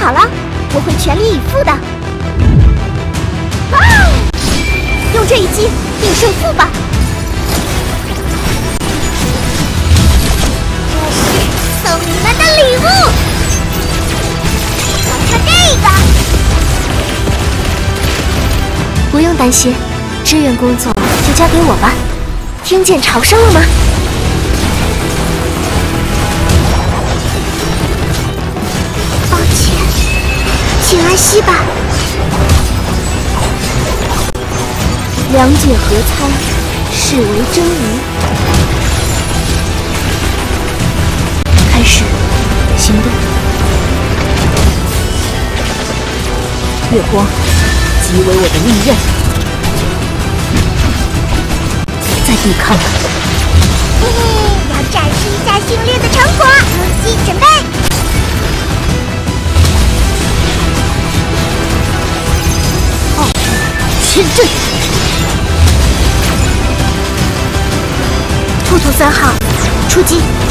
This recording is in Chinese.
好了，我会全力以赴的。啊！用这一击定胜负吧。这是送你们的礼物，看看这个。不用担心，支援工作就交给我吧。听见潮声了吗？ 请安息吧。两解合参，视为真鱼。开始行动。月光即为我的利刃，再抵抗了。嘿嘿，要展示一下训练的成果。攻击准备。 天阵，兔兔3号出击。